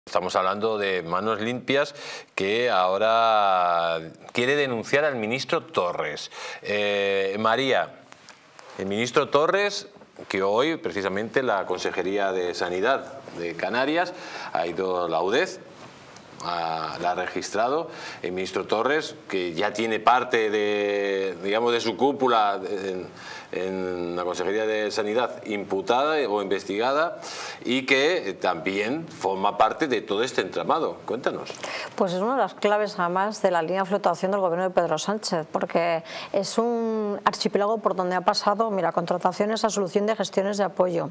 Estamos hablando de Manos Limpias, que ahora quiere denunciar al ministro Torres. María, el ministro Torres, que hoy precisamente la Consejería de Sanidad de Canarias ha ido a la UDEZ, la ha registrado. El ministro Torres, que ya tiene parte de, digamos, de su cúpula en la Consejería de Sanidad imputada o investigada, y que también forma parte de todo este entramado. Cuéntanos. Pues es una de las claves además de la línea de flotación del gobierno de Pedro Sánchez, porque es un archipiélago por donde ha pasado, mira, contrataciones a solución de gestiones de apoyo.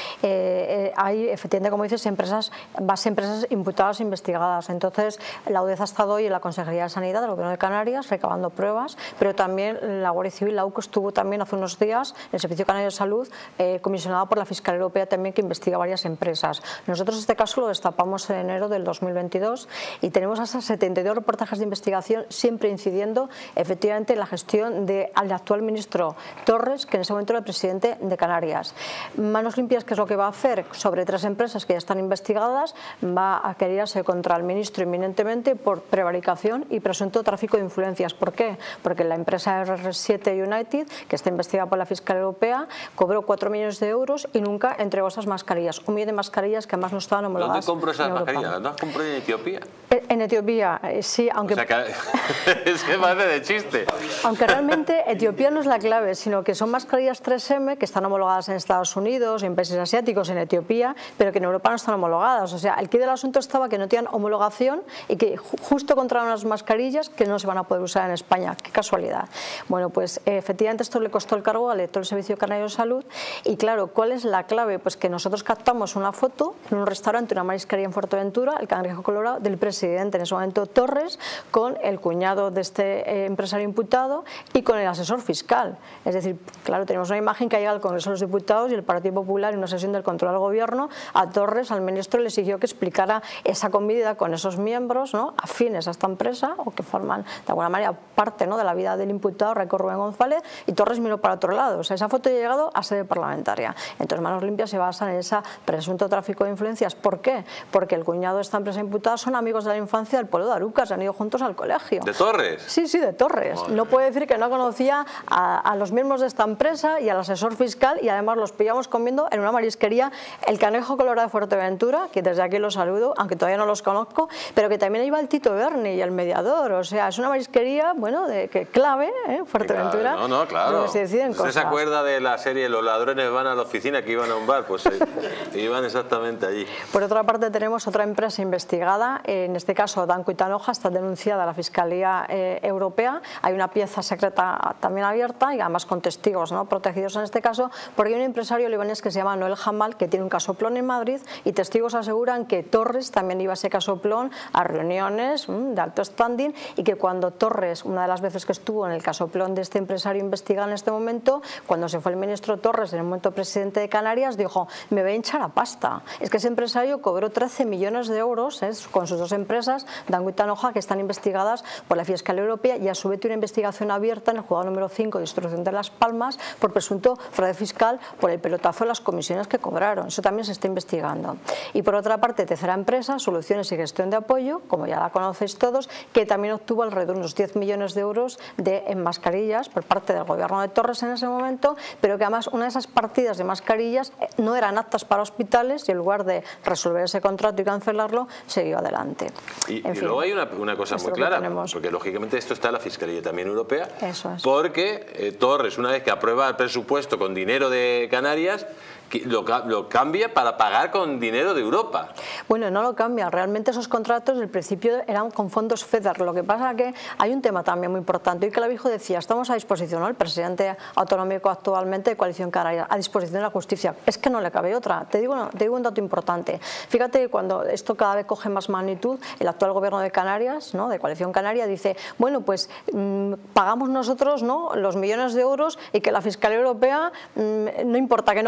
Hay, efectivamente, como dices, base empresas imputadas e investigadas. Entonces, la UDEZ ha estado hoy en la Consejería de Sanidad del Gobierno de Canarias recabando pruebas, pero también la Guardia Civil, la UCO, estuvo también hace unos días el Servicio Canario de Salud, comisionado por la Fiscalía Europea también, que investiga varias empresas. Nosotros este caso lo destapamos en enero del 2022 y tenemos hasta 72 reportajes de investigación, siempre incidiendo efectivamente en la gestión del actual ministro Torres, que en ese momento era el presidente de Canarias. Manos Limpias, ¿qué es lo que va a hacer? Sobre 3 empresas que ya están investigadas, va a quererse contra el ministro inminentemente por prevaricación y presunto tráfico de influencias. ¿Por qué? Porque la empresa R7 United, que está investigada por la Fiscalía Europea, cobró 4 millones de euros y nunca entregó esas mascarillas. 1 millón de mascarillas que además no estaban homologadas. ¿Dónde compró esas mascarillas? ¿Dónde las compró? ¿En Etiopía? En Etiopía, sí, aunque... O sea que es que parece de chiste. Aunque realmente Etiopía no es la clave, sino que son mascarillas 3M que están homologadas en Estados Unidos, en países asiáticos, en Etiopía, pero que en Europa no están homologadas. O sea, el quid del asunto estaba que no tenían homologación y que justo compraron unas mascarillas que no se van a poder usar en España. Qué casualidad. Bueno, pues efectivamente esto le costó el cargo al director del Servicio Canario de Salud. Y claro, ¿cuál es la clave? Pues que nosotros captamos una foto en un restaurante, una marisquería en Fuerteventura, el Cangrejo Colorado, del presidente en ese momento Torres, con el cuñado de este empresario imputado y con el asesor fiscal. Es decir, claro, tenemos una imagen que ha llegado al Congreso de los Diputados y el Partido Popular, en una sesión del control al gobierno, a Torres, al ministro, le exigió que explicara esa comida con esos miembros, ¿no?, afines a esta empresa o que forman de alguna manera parte, ¿no?, de la vida del imputado Raico Rubén González, y Torres miró para otro lado. O sea, esa foto ya ha llegado a sede parlamentaria. Entonces, Manos Limpias se basa en ese presunto tráfico de influencias. ¿Por qué? Porque el cuñado de esta empresa imputada son amigos de la infancia del pueblo de Arucas, han ido juntos al colegio. ¿De Torres? Sí, sí, de Torres. Madre. No puede decir que no conocía a los miembros de esta empresa y al asesor fiscal, y además los pillamos comiendo en una marisquería, el Cangrejo Colorado de Fuerteventura, que desde aquí los saludo, aunque todavía no los conozco, pero que también iba el Tito Berni y el mediador. O sea, es una marisquería, bueno, que clave, Fuerteventura. Claro, no, claro. Donde se deciden ¿Usted cosas. se acuerda de la serie Los ladrones van a la oficina, que iban a un bar? Pues iban exactamente allí. Por otra parte, tenemos otra empresa investigada, en este caso Danco y Tanoja, está denunciada a la Fiscalía Europea. Hay una pieza secreta también abierta y además con testigos, ¿no?, protegidos en este caso, porque hay un empresario libanés que se llama Noel Jamal, que tiene un casoplón en Madrid, y testigos aseguran que Torres también iba a ese casoplón a reuniones de alto standing, y que cuando Torres, una de las veces que estuvo en el casoplón de este empresario investigado en este momento, cuando se fue el ministro Torres, en el momento presidente de Canarias, dijo: me voy a hinchar a pasta. Es que ese empresario cobró 13 millones de euros con sus 2 empresas, Danco y Tanoja, que están investigadas por la Fiscalía Europea, y a su vez tiene una investigación abierta en el juzgado número 5 de instrucción de Las Palmas por presunto fraude fiscal por el pelotazo de las comisiones que cobraron. Eso también se está investigando. Y por otra parte, tercera empresa, Soluciones y Gestión de Apoyo, como ya la conocéis todos, que también obtuvo alrededor de unos 10 millones de euros en mascarillas por parte del gobierno de Torres en ese momento, pero que además una de esas partidas de mascarillas no eran aptas para hospitales, y en lugar de resolver ese contrato y cancelarlo, siguió adelante. Y luego hay una cosa muy clara, porque lógicamente esto está en la Fiscalía también Europea. Eso es. Porque Torres, una vez que aprueba el presupuesto con dinero de Canarias, lo cambia para pagar con dinero de Europa. Bueno, no lo cambia. Realmente esos contratos del principio eran con fondos FEDER. Lo que pasa es que hay un tema también muy importante. Y Clavijo decía: estamos a disposición, ¿no?, el presidente autonómico actualmente de Coalición Canaria, a disposición de la justicia. Es que no le cabe otra. Te digo un dato importante. Fíjate que cuando esto cada vez coge más magnitud, el actual gobierno de Canarias, ¿no?, de Coalición Canaria, dice: bueno, pues pagamos nosotros, ¿no?, los millones de euros, y que la Fiscalía Europea, no importa que no paguen ellos.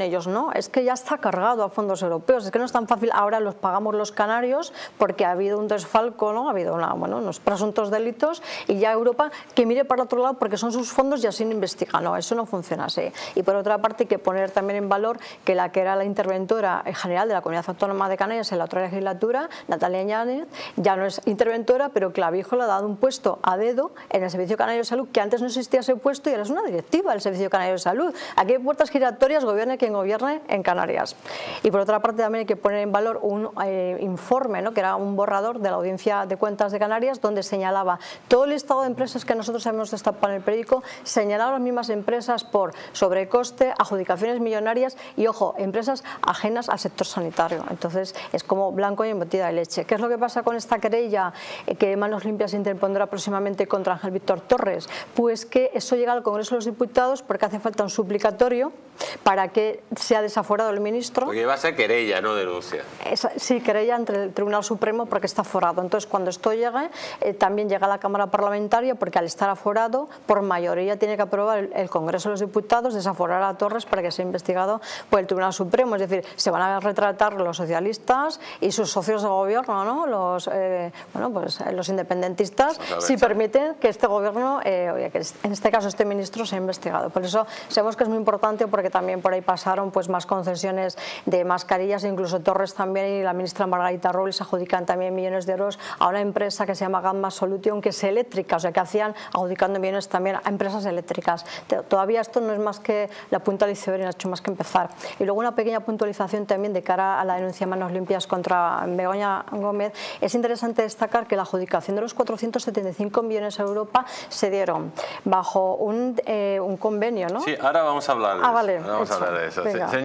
ellos, no, es que ya está cargado a fondos europeos, es que no es tan fácil, ahora los pagamos los canarios porque ha habido un desfalco, ¿no? Ha habido unos presuntos delitos y ya Europa que mire para otro lado porque son sus fondos y así no investiga, no, eso no funciona así. Y por otra parte hay que poner también en valor que la que era la interventora general de la Comunidad Autónoma de Canarias en la otra legislatura, Natalia Yáñez, ya no es interventora, pero Clavijo le ha dado un puesto a dedo en el Servicio Canario de Salud, que antes no existía ese puesto y ahora es una directiva del Servicio Canario de Salud. Aquí hay puertas giratorias, gobierne quien gobierne en Canarias. Y por otra parte también hay que poner en valor un informe, ¿no? Que era un borrador de la Audiencia de Cuentas de Canarias, donde señalaba todo el listado de empresas que nosotros hemos destapado en el periódico, señalaba las mismas empresas por sobrecoste, adjudicaciones millonarias y, ojo, empresas ajenas al sector sanitario. Entonces es como blanco y embotida de leche. ¿Qué es lo que pasa con esta querella que Manos Limpias interpondrá próximamente contra Ángel Víctor Torres? Pues que eso llega al Congreso de los Diputados porque hace falta un suplicatorio para que sea desaforado el ministro. Porque va a ser querella, no denuncia. Sí, querella ante el Tribunal Supremo porque está aforado. Entonces, cuando esto llegue, también llega a la Cámara Parlamentaria porque al estar aforado, por mayoría tiene que aprobar el Congreso de los Diputados desaforar a Torres para que sea investigado por el Tribunal Supremo. Es decir, se van a retratar los socialistas y sus socios de gobierno, ¿no? Los independentistas, si permiten que este gobierno, que en este caso este ministro, sea investigado. Por eso sabemos que es muy importante porque también por ahí pasaron pues más concesiones de mascarillas, incluso Torres también y la ministra Margarita Robles adjudican también millones de euros a una empresa que se llama Gamma Solution, que es eléctrica, o sea que hacían adjudicando millones también a empresas eléctricas. Todavía esto no es más que la punta del iceberg, no ha hecho más que empezar. Y luego una pequeña puntualización también de cara a la denuncia Manos Limpias contra Begoña Gómez. Es interesante destacar que la adjudicación de los 475 millones a Europa se dieron bajo un convenio, ¿no? Sí, ahora vamos a hablar de eso. Vale, Vamos a hablar de eso.